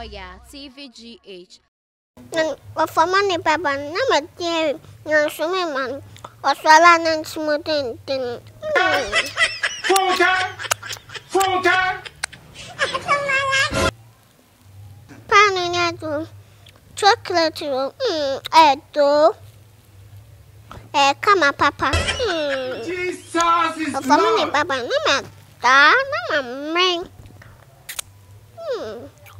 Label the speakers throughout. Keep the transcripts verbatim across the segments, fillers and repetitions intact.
Speaker 1: lawyer, T V G H.
Speaker 2: For money, Papa, never dear, no, so man, or Salan and Smoothing.
Speaker 3: Funka! Funka!
Speaker 2: Panning chocolate, hm, I do. Eh, come on, Papa.
Speaker 3: Jesus is
Speaker 2: for money, Papa, no matter, no man. Hmm.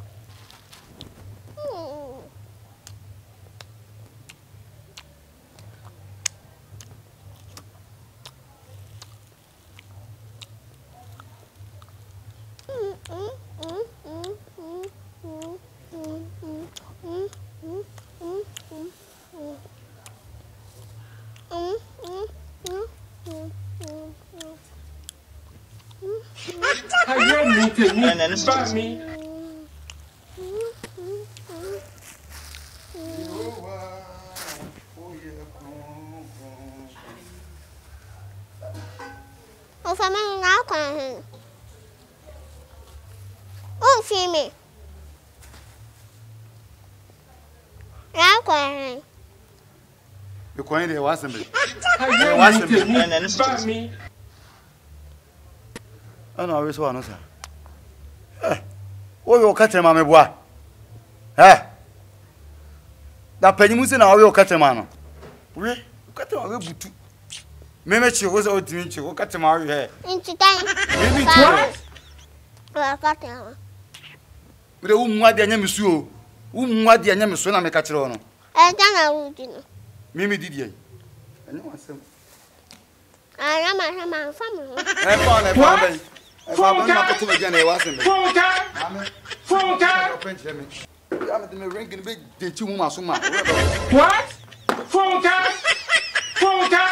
Speaker 3: I hear me to me and then start me.
Speaker 2: Oh, for me now, can oh, see me. Now, can
Speaker 4: you coin there wasn't me.
Speaker 3: I hear me to me and then start me.
Speaker 4: I know I was one, sir. Eh, oh, you're cutting my boy. Eh, that penny was in our real cutting man. We cut my boot. Maybe she was out to meet you, cut my hair.
Speaker 2: into time.
Speaker 4: Maybe what?
Speaker 2: I got him.
Speaker 4: With a woman, what the name is you. Whom what the name is when I make a chrono.
Speaker 2: I don't know.
Speaker 4: Mimi did ye. I know myself.
Speaker 2: I am a man family.
Speaker 4: I found a family. I found a to again. I wasn't.
Speaker 3: Funka! Funka!
Speaker 4: I'm the ranking big day two months. What?
Speaker 3: Funka! Funka!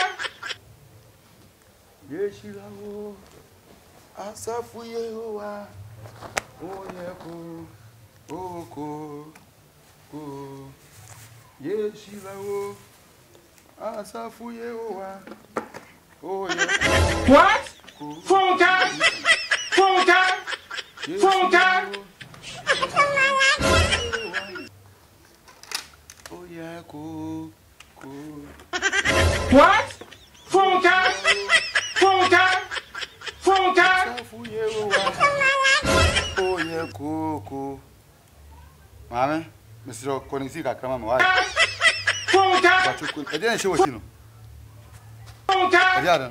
Speaker 4: Yes, you know. I saw for you. Oh, yeah, cool. Oh, cool. Cool. Yes, she know. I saw for you. Oh, yeah.
Speaker 3: What? Funka! Funka! Funka!
Speaker 4: Oh, yeah, cool. Cool.
Speaker 3: What? Funka! Funka! Funka!
Speaker 4: Oh, yeah, cool, cool. Mamma, Mister Conisika, come on, why?
Speaker 3: Funka!
Speaker 4: I didn't show you.
Speaker 3: Funka!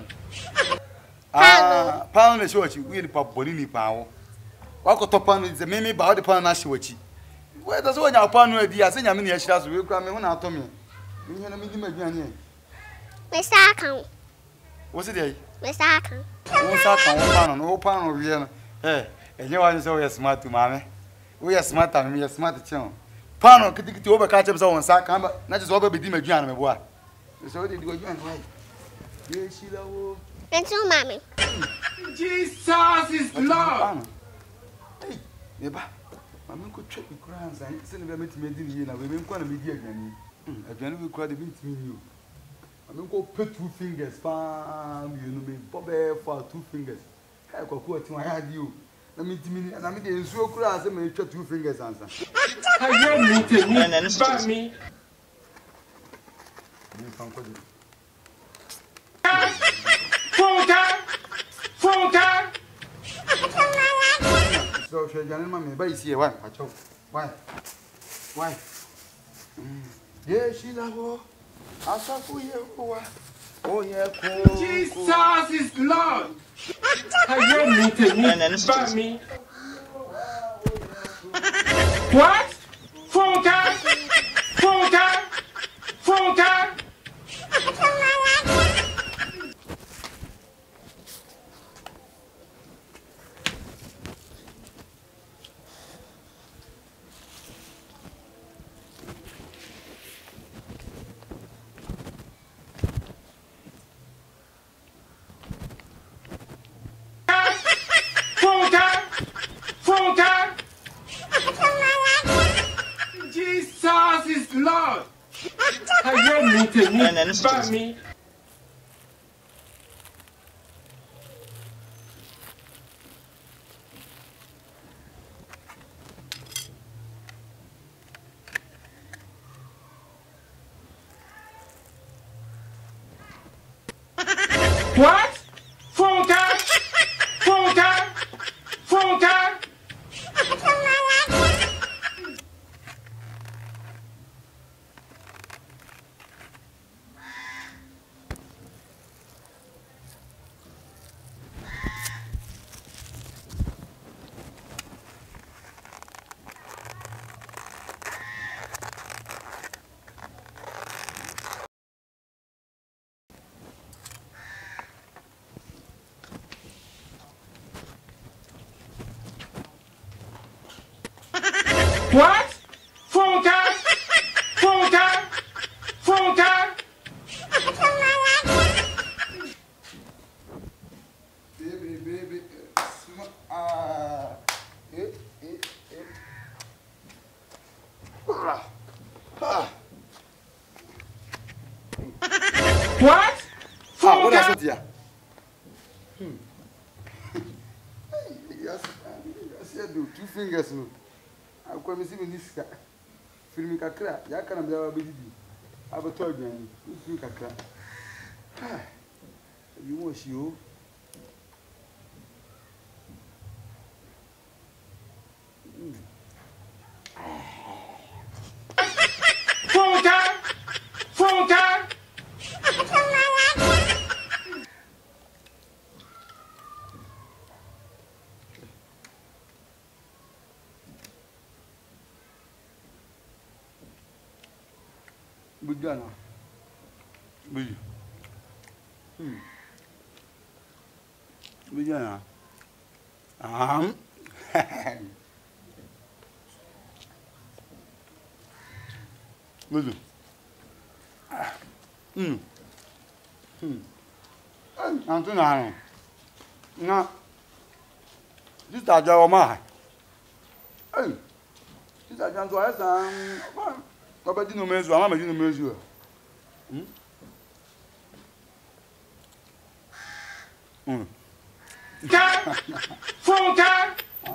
Speaker 4: Ah, pound is what you really pop Bonini power. What got upon is the mimi about the pound Nashiwachi. Where does one your pound with the Asian miniatures will come in out to me? You know, me,
Speaker 2: Mister Account.
Speaker 4: what's it?
Speaker 2: Mister Account.
Speaker 4: One second, one pound, no pound of Vienna. Eh, and you are so smart to mammy. We are smart and we are smart channel. Pound could get over catch up on sack, not just over be dimmed, John, my boy. So did you go and wait? Yes, she love.
Speaker 2: And so, Mammy.
Speaker 3: Jesus is Lord.
Speaker 4: Hey, neighbor, Mamma could check the crowns and send them to me. We've been quite a media again. Again, we cried a bit to you. I mean, go put two fingers, farm, you know, me, Bobby for two fingers. I got what I had you. I mean, to me, and I mean, the so cross and make two fingers answer.
Speaker 3: I hear me to me and then start me. Funka! Funka!
Speaker 4: So, shall you mammy, but it's here, why? Why? Why? Yes, she love. I saw for you. Oh, yeah, cool.
Speaker 3: Jesus is Lord. I hear me to me and then start me. What? Funka! Funka! Funka! Jesus is Lord. I hear me to me and then start me. What? Funka? Funka? Funka?
Speaker 4: Baby, baby, ah, eh, eh, eh. Ah, ah.
Speaker 3: What?
Speaker 4: Ah, what
Speaker 3: Funka?
Speaker 4: is it here? Hmm. Yes, yes, I do. Two fingers, no. I come see me this guy. Film kakra, ya kana bia ba bidi. Abato adwan. Film kakra. Ah. You wash you.
Speaker 3: Funka? Funka?
Speaker 4: Bujana. Buju. Hmm. Bujana. Um. Buju. Hmm. Hmm. Antu na. Na. This aja o ma. Hey. This aja nto esa. Papa di no mezu, ama di no mezu. Hmm? Hmm.
Speaker 3: Funka?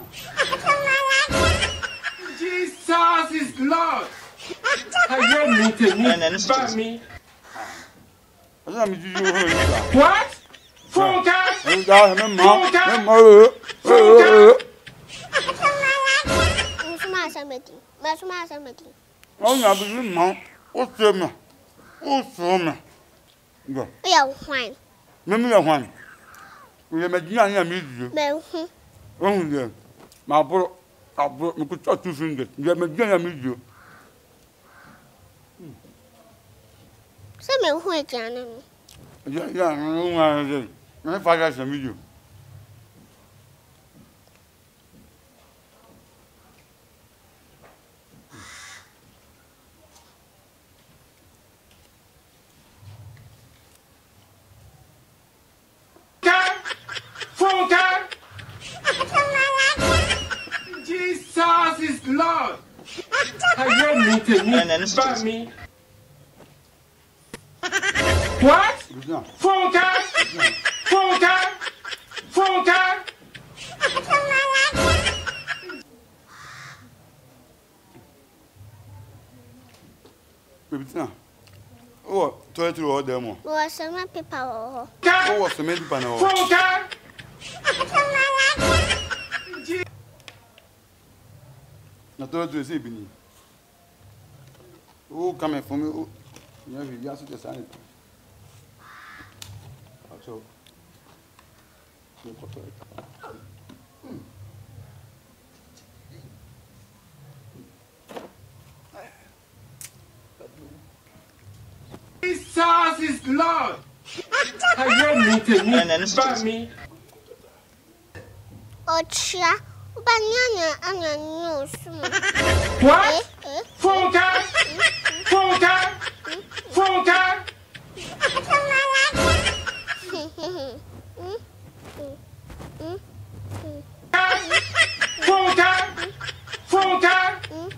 Speaker 3: Jesus is Lord. I hear me to me and by me.
Speaker 4: Asa mi juju ho.
Speaker 3: What? Funka?
Speaker 4: Funka, me ma. Me ma.
Speaker 3: Funka?
Speaker 2: Musuma samedi. Musuma samedi.
Speaker 4: Oh, na bi ma. O se me. O so me. Go.
Speaker 2: Ya hwan.
Speaker 4: Me me ya hwan. We me gina ya mi juju.
Speaker 2: Me hu.
Speaker 4: O hu de. Ma bro, abro, me ku two fingers. We me gina ya mi juju.
Speaker 2: Se me hu e jana no.
Speaker 4: Ya ya, no ma de. Me fa ga se mi juju.
Speaker 3: Funka? Jesus is Lord. I hear me to me and by me. What? Funka? Funka? Funka?
Speaker 4: Baby, now. Oh, toilet roll there more.
Speaker 2: Wa sama paper ho.
Speaker 4: Oh, what's the medical now?
Speaker 3: Funka?
Speaker 4: Na toilet roll say bini. Oh, come for me. Oh, you have you have to say it. So, you go toilet.
Speaker 3: Jesus is Lord. I hear me to me and by me.
Speaker 2: Ochia. Banana anya no sumo.
Speaker 3: What? Funka? Funka? Funka? Funka? Funka?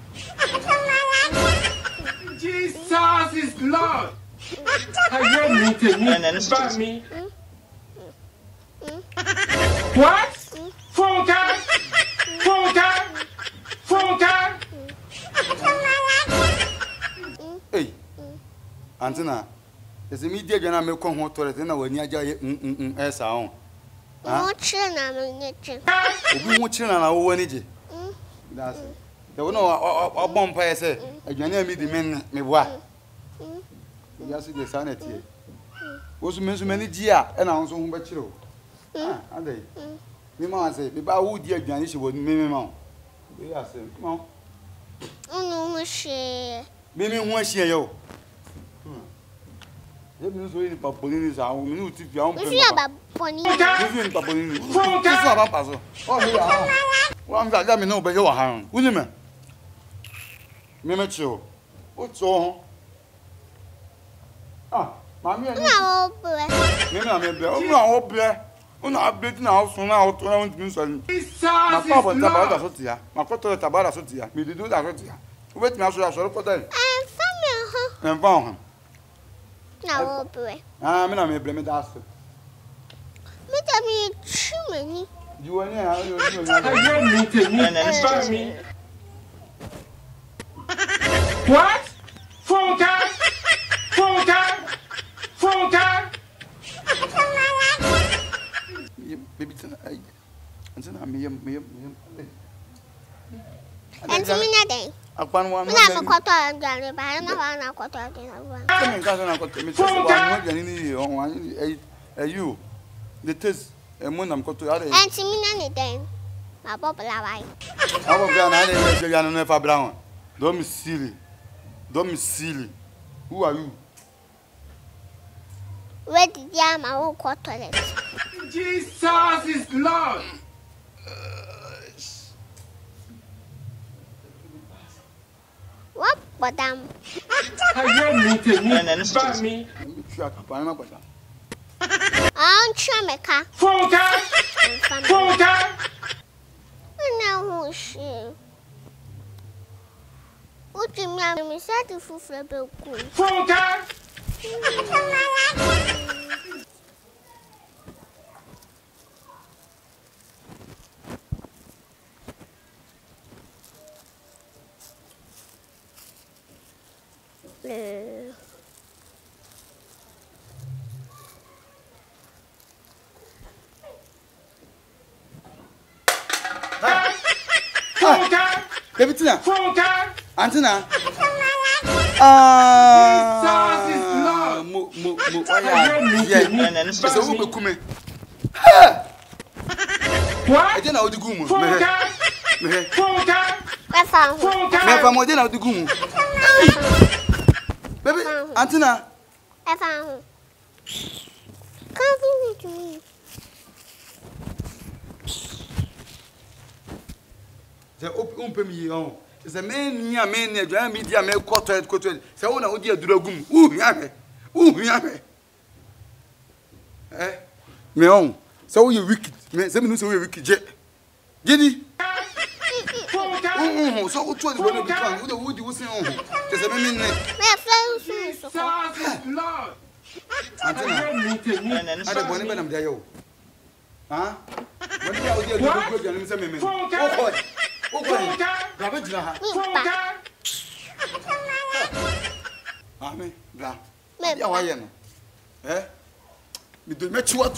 Speaker 3: Jesus is Lord. I hear me to me and by me. What? Funka? Funka? Funka?
Speaker 4: Hey, Antina, is the media gonna make one hot toilet and when you get a sound?
Speaker 2: Mo chena me nyeche.
Speaker 4: We won't chill on our energy. That's it. There was no a bomb fire, say, a journey me the men me what? Yes, the sanity. Was meant so many dear and also home but you. Ah, are they? Me ma say, be ba wo dia aduane she wo me me ma. We are say, come on.
Speaker 2: Unu mo she.
Speaker 4: Me me ho ahia yo. Hmm. Ye me so ni paponi ni sa, me ni uti fi awon pe.
Speaker 2: Ifi aba poni.
Speaker 4: Ifi ni paponi ni. Ifi aba pa so. Oh me ya. Wa am za me no be yo ha. Uni me. Me me chill. What's all? Ah, mammy, I'm
Speaker 2: Na obre.
Speaker 4: me, I'm not open. Una update now, so now, to round me.
Speaker 3: Jesus
Speaker 4: My
Speaker 3: is
Speaker 4: papa tabara
Speaker 3: Lord.
Speaker 4: sotia. My papa tabara sotia. Me do that sotia. Wait, me, I should have put them.
Speaker 2: Eh, family ho.
Speaker 4: And found him.
Speaker 2: Na obre.
Speaker 4: Ah, me, I'm a blame that.
Speaker 2: Me tell me chimney.
Speaker 4: You are near, you
Speaker 3: I don't need to meet me. What? Funka? Funka? Funka?
Speaker 4: baby, I and me, me, me.
Speaker 2: And to me nothing.
Speaker 4: Upon one,
Speaker 2: I'm a quarter and Johnny, but I don't know a quarter of dinner.
Speaker 4: I got me one, a you. The test, and when I'm got to other.
Speaker 2: And to me anything. My papa lie.
Speaker 4: I will be an idea, you never brown. Don't be silly. Don't be silly. Who are you?
Speaker 2: Where did you have my own quarter?
Speaker 3: Jesus is Lord.
Speaker 2: What, madam?
Speaker 3: I don't need to meet me.
Speaker 2: I'm Chameka.
Speaker 3: Funka? Funka?
Speaker 2: No, who's she? What do you mean? I'm sad to fulfill the cool.
Speaker 3: Funka?
Speaker 4: Babytina,
Speaker 3: Funka?
Speaker 4: Antina. Ah,
Speaker 3: Jesus is Lord.
Speaker 4: mo mo mo.
Speaker 3: Yeah,
Speaker 4: so who be come?
Speaker 3: What?
Speaker 4: I didn't know the gumu.
Speaker 3: Funka? Funka?
Speaker 2: I found her.
Speaker 3: Funka?
Speaker 4: Me from within the gumu. Baby, Antina.
Speaker 2: I found her. Come with me.
Speaker 4: The open pay me on. It's a man near man near Jam media may quarter at quarter. So one of dear Dragum. Ooh, yame. Ooh, yame. Eh? Me on. So you wicked. Me, seven news away wicked jet. Giddy. Oh, so what was one of the fun? What the wood you was saying? There's a man.
Speaker 2: My friend,
Speaker 3: Jesus is Lord. I
Speaker 4: Antina.
Speaker 3: don't need to meet
Speaker 4: I don't want to be there. Huh? When you are there, you go to the same. Oh, God. Oh, God. Grab it,
Speaker 3: Funka?
Speaker 4: Amen. Bra. Ya wa ye no. Eh? Me do mechi what?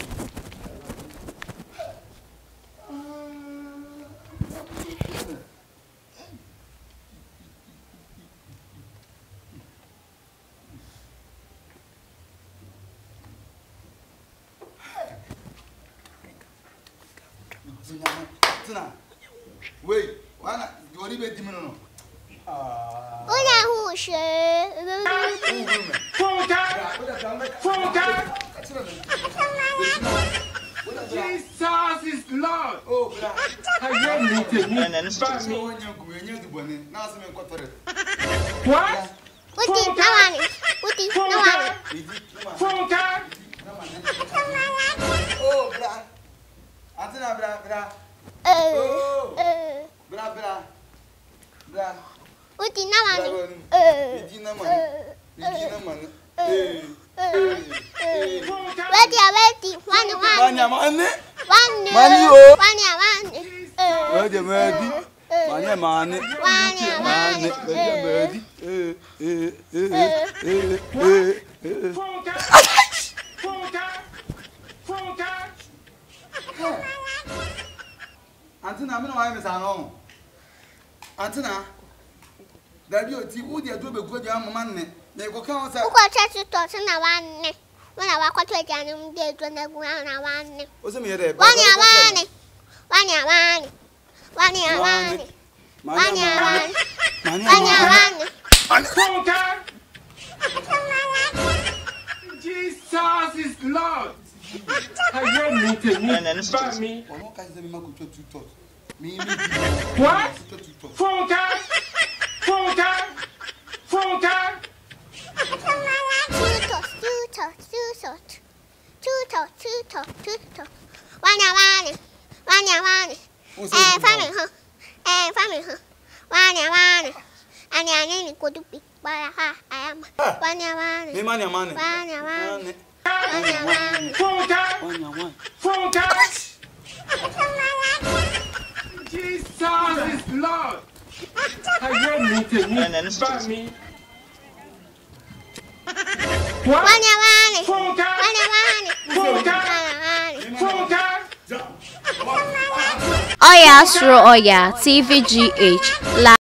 Speaker 4: Tina. Wait, why you only be dimino no? Ah.
Speaker 2: who she?
Speaker 3: Funka? Funka? Jesus is Lord.
Speaker 4: Oh, bra.
Speaker 3: I don't need to meet me. What?
Speaker 2: What did no one? What did no one?
Speaker 3: Funka?
Speaker 4: Oh, bra. Antina, bra, bra.
Speaker 2: Uh, uh,
Speaker 4: Bra, bra. Bra.
Speaker 2: what did no one? Uh,
Speaker 4: Regina man. Regina man. Eh.
Speaker 2: ready, ready, one, one,
Speaker 4: Manya man.
Speaker 2: one,
Speaker 4: Mani o.
Speaker 2: one, one. Uh,
Speaker 4: Ready, ready. Manya man.
Speaker 2: one,
Speaker 4: Man,
Speaker 2: one.
Speaker 4: ready, ready. Eh, eh, eh, eh, eh, eh.
Speaker 3: Funka? Funka? Funka?
Speaker 4: Antina, me no why me say no. Antina. Dabi oti wo dia do be go dia mama nne. Na go kan say.
Speaker 2: Who got church to na one? When I walk to a jam, they do not go on one.
Speaker 4: O se me here.
Speaker 2: One ya one. One ya one. One ya one. One ya one. One ya one.
Speaker 3: Funka? Jesus is Lord. I don't need to meet me.
Speaker 4: Ono ka se me ma ko two thoughts. Me me.
Speaker 3: What? Funka? Funka?
Speaker 2: to, two to. One ya one, one ya one. Eh, family huh? Eh, family huh? One ya one. And ya nini go to be. Why ha? I am. One ya one.
Speaker 4: Me man ya man.
Speaker 2: One ya one.
Speaker 3: One ya one. Phone card.
Speaker 4: One ya one.
Speaker 3: Phone card. Jesus is Lord. I get meeting me. Back me. What?
Speaker 2: One ya one.
Speaker 3: Phone card.
Speaker 2: One ya one.
Speaker 3: Phone card.
Speaker 2: One ya one.
Speaker 3: Phone card.
Speaker 1: Oya Sro Oya T V G H.